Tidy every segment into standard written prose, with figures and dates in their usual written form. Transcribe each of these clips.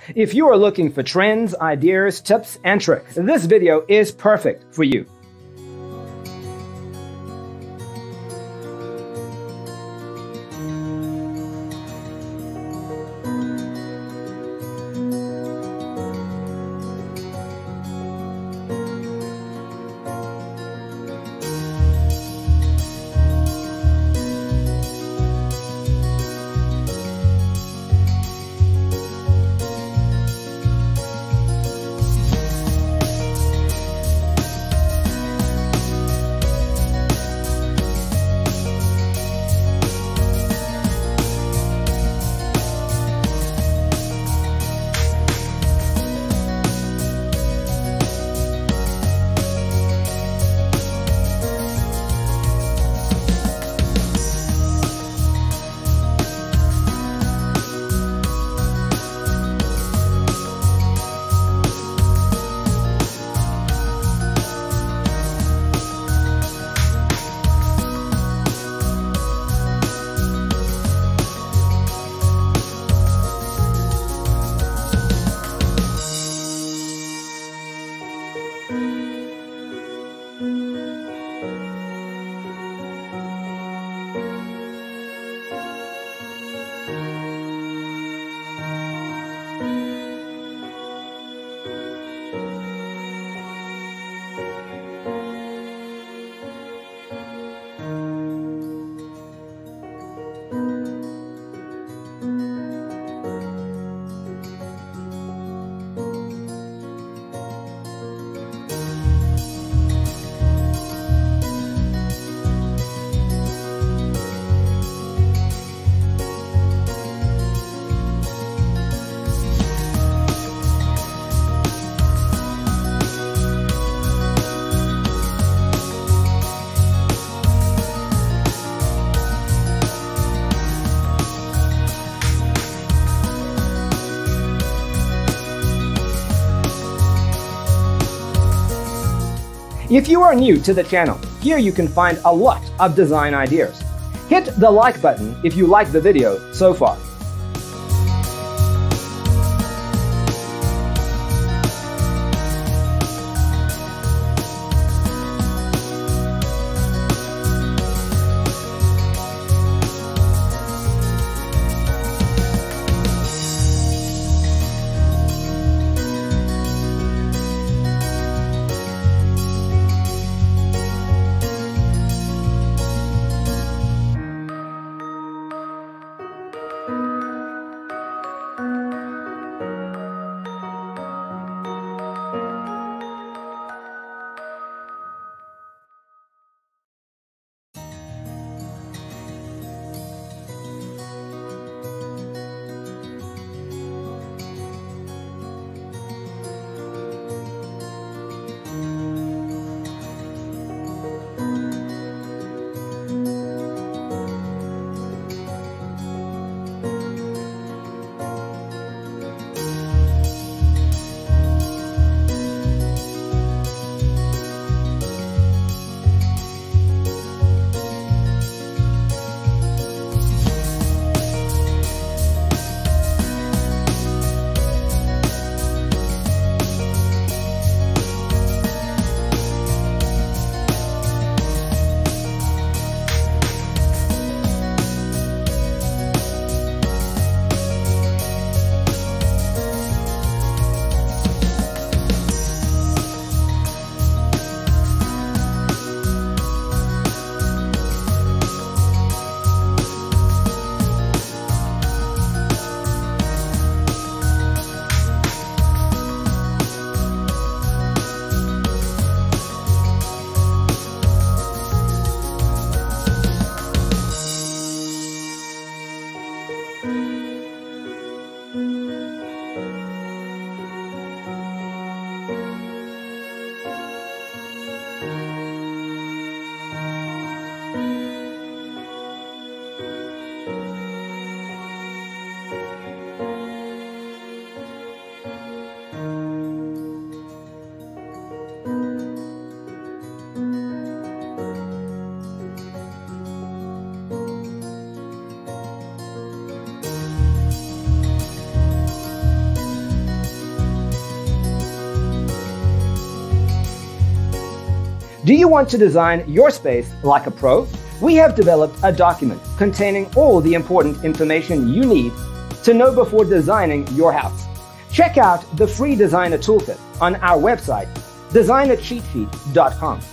If you are looking for trends, ideas, tips, and tricks, this video is perfect for you. If you are new to the channel, here you can find a lot of design ideas. Hit the like button if you like the video so far. Do you want to design your space like a pro? We have developed a document containing all the important information you need to know before designing your house. Check out the free designer toolkit on our website, designercheatsheet.com.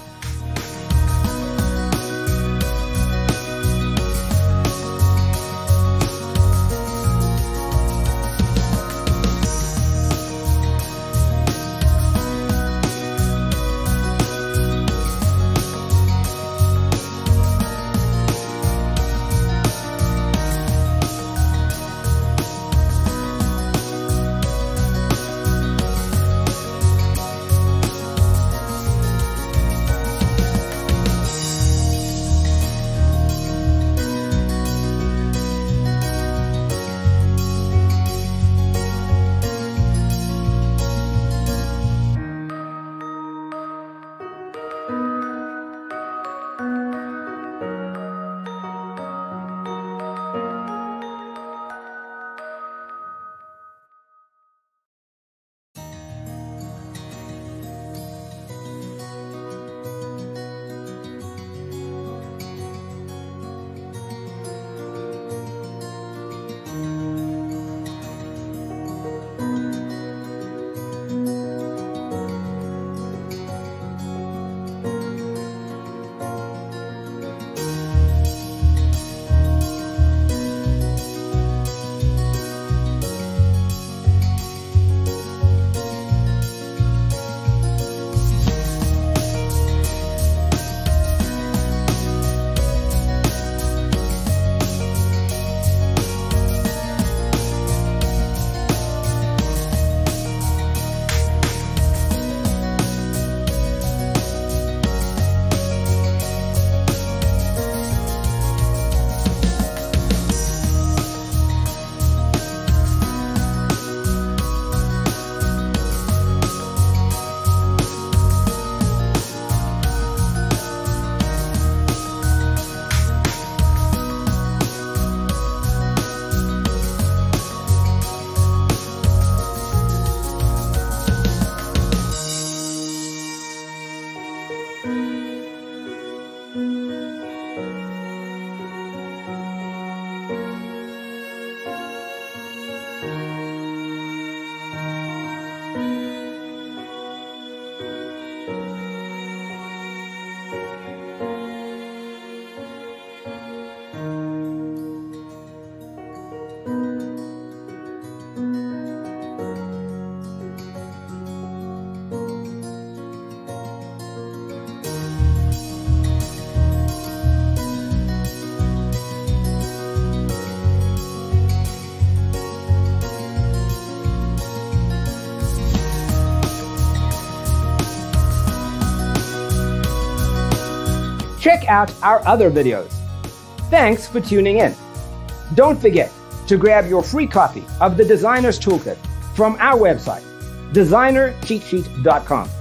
Check out our other videos. Thanks for tuning in. Don't forget to grab your free copy of the Designer's Toolkit from our website, designercheatsheet.com.